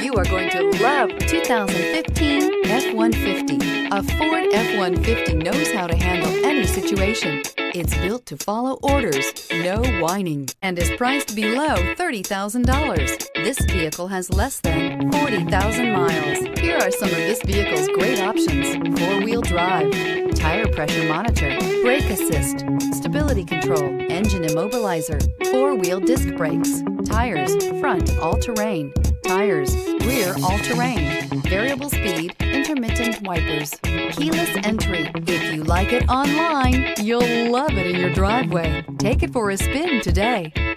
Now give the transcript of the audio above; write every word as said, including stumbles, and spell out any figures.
You are going to love two thousand fifteen F one fifty. A Ford F one fifty knows how to handle any situation. It's built to follow orders, no whining, and is priced below thirty thousand dollars. This vehicle has less than forty thousand miles. Here are some of this vehicle's great options: four-wheel drive, tire pressure monitor, brake assist, stability control, engine immobilizer, four-wheel disc brakes, tires, front all-terrain, tires, rear all-terrain, variable speed, intermittent wipers, keyless entry. If you like it online, you'll love it in your driveway. Take it for a spin today.